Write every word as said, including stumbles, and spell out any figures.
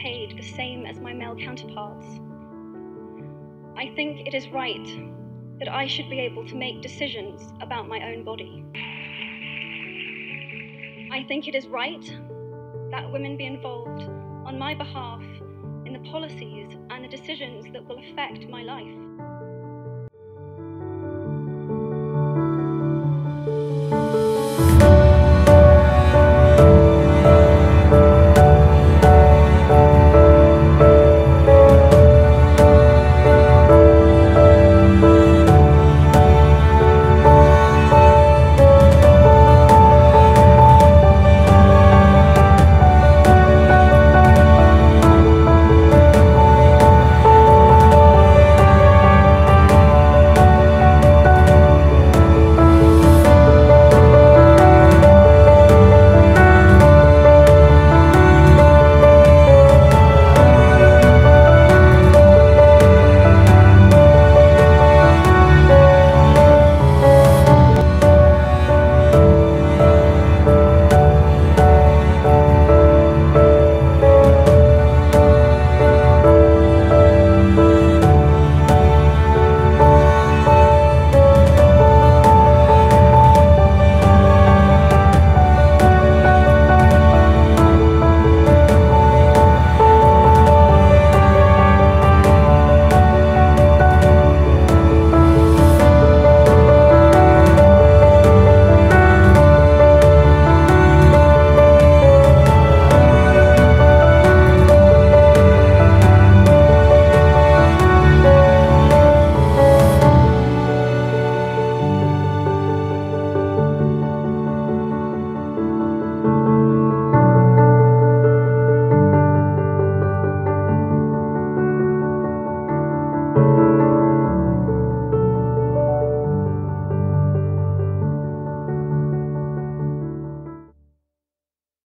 paid the same as my male counterparts. I think it is right that I should be able to make decisions about my own body. I think it is right that women be involved on my behalf in the policies and the decisions that will affect my life.